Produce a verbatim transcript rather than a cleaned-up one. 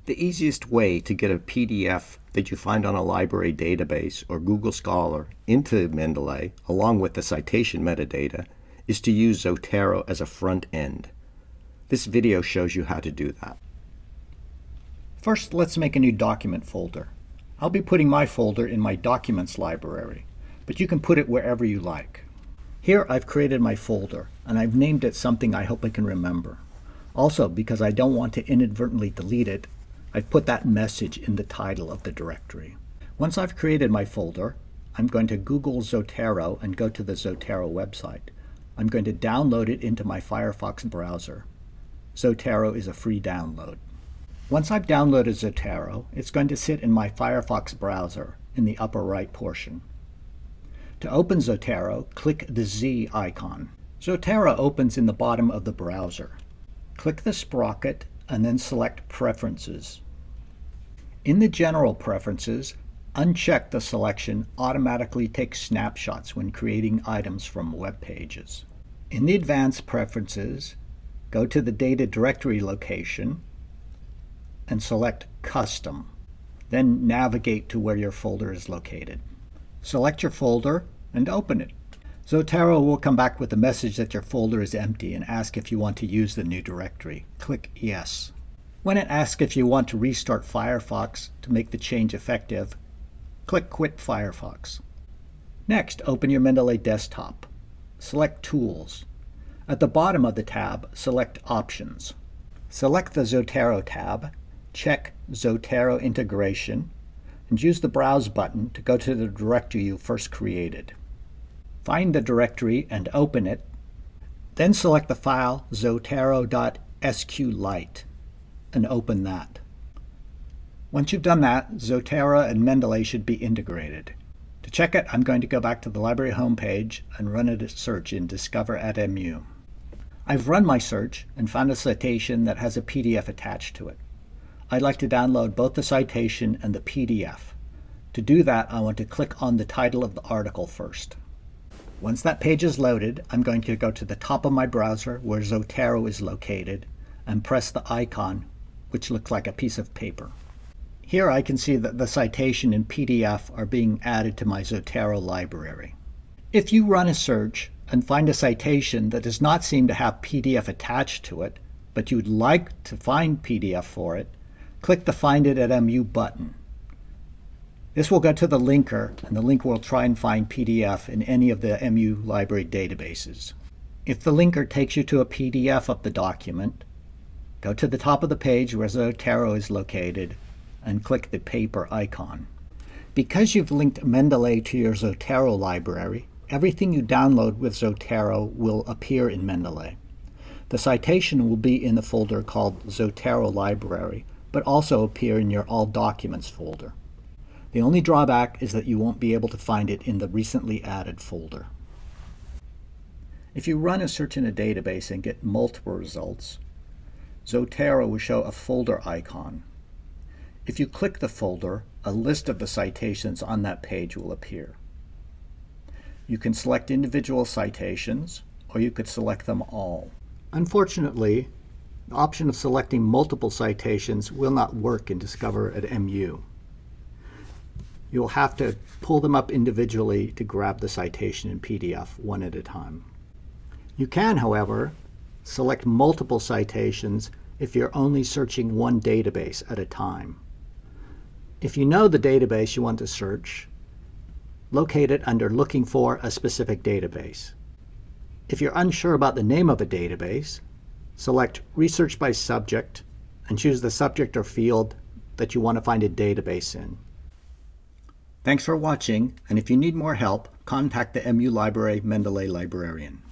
The easiest way to get a P D F that you find on a library database or Google Scholar into Mendeley, along with the citation metadata, is to use Zotero as a front end. This video shows you how to do that. First, let's make a new document folder. I'll be putting my folder in my Documents library, but you can put it wherever you like. Here I've created my folder, and I've named it something I hope I can remember. Also, because I don't want to inadvertently delete it, I've put that message in the title of the directory. Once I've created my folder, I'm going to Google Zotero and go to the Zotero website. I'm going to download it into my Firefox browser. Zotero is a free download. Once I've downloaded Zotero, it's going to sit in my Firefox browser in the upper right portion. To open Zotero, click the Z icon. Zotero opens in the bottom of the browser. Click the sprocket and then select Preferences. In the General Preferences, uncheck the selection Automatically Take Snapshots when creating items from web pages. In the Advanced Preferences, go to the Data Directory location and select Custom. Then navigate to where your folder is located. Select your folder and open it. Zotero will come back with a message that your folder is empty and ask if you want to use the new directory. Click Yes. When it asks if you want to restart Firefox to make the change effective, click Quit Firefox. Next, open your Mendeley desktop. Select Tools. At the bottom of the tab, select Options. Select the Zotero tab, check Zotero Integration, and use the Browse button to go to the directory you first created. Find the directory and open it, then select the file zotero dot S Q Lite and open that. Once you've done that, Zotero and Mendeley should be integrated. To check it, I'm going to go back to the library homepage and run a search in Discover at M U. I've run my search and found a citation that has a P D F attached to it. I'd like to download both the citation and the P D F. To do that, I want to click on the title of the article first. Once that page is loaded, I'm going to go to the top of my browser where Zotero is located and press the icon, which looks like a piece of paper. Here I can see that the citation and P D F are being added to my Zotero library. If you run a search and find a citation that does not seem to have P D F attached to it, but you'd like to find P D F for it, click the Find It at M U button. This will go to the linker, and the link will try and find P D F in any of the M U library databases. If the linker takes you to a P D F of the document, go to the top of the page where Zotero is located and click the paper icon. Because you've linked Mendeley to your Zotero library, everything you download with Zotero will appear in Mendeley. The citation will be in the folder called Zotero Library, but also appear in your All Documents folder. The only drawback is that you won't be able to find it in the recently added folder. If you run a search in a database and get multiple results, Zotero will show a folder icon. If you click the folder, a list of the citations on that page will appear. You can select individual citations, or you could select them all. Unfortunately, the option of selecting multiple citations will not work in Discover at M U. You'll have to pull them up individually to grab the citation in P D F one at a time. You can, however, select multiple citations if you're only searching one database at a time. If you know the database you want to search, locate it under Looking for a specific database. If you're unsure about the name of a database, select Research by Subject and choose the subject or field that you want to find a database in. Thanks for watching, and if you need more help, contact the M U Library Mendeley librarian.